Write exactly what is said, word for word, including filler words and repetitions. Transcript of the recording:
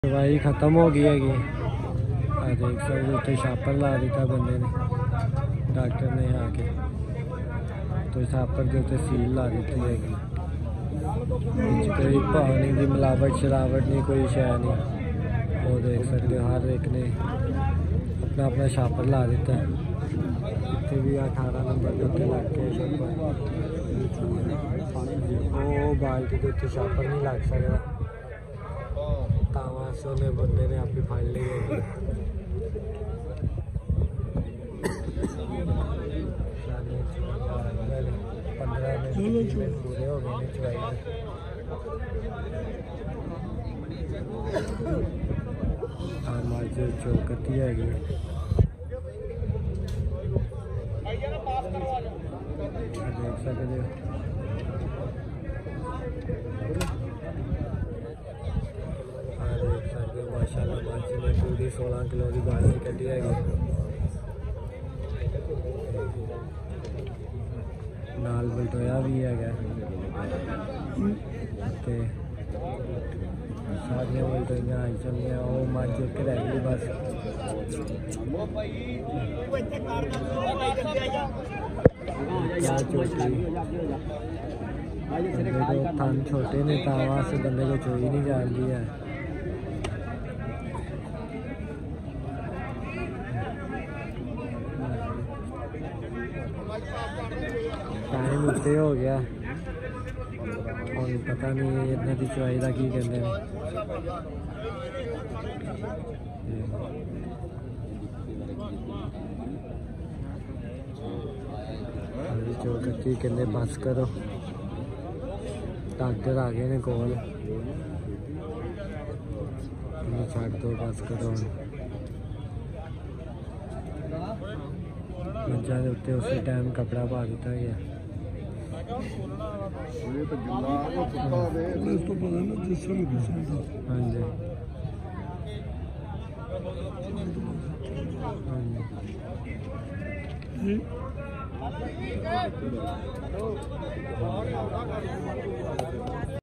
दवाई खत्म हो गई हैगी। आ देख सकते उत्ते छापर ला दिता बंदे ने, डॉक्टर ने आके तो छापर के उत्ते सील ला दी हैगी। कोई पानी की मिलावट शरावट नहीं, कोई शय नहीं। वो देख सकते हर एक ने अपना अपना छापर ला दिता है। इतने भी अठारह नंबर के उत्ते लग के छापर, वो बाल्टी के उत्ते छापर नहीं लग सकता, तावासों ने बंदे ने आप ही फड़ ली है। पंद्रह मिनट पूरे हो गए चुवाई में। आम आज चौकती हैगी। देख सकते हो माशाल्लाह माची ने पूरी सोलह किलो की बाल्टी कटी हैगी। नाल बलटोया भी है सारिया बलटोइया आई चलिए। वो मज एक रह गई बस। थन छोटे ने तावा से बंदे को चोई नहीं जाती है। टाइम उत्ते हो गया और पता नहीं इतने की चुवाई का की कहते हैं। चौकती कहते बस करो, डॉक्टर आ गए ने कोल, छड़ दो बस करो। मंजा के उत्ते उसी टाइम कपड़ा पा दिता गया। हाँ जी हाँ जी।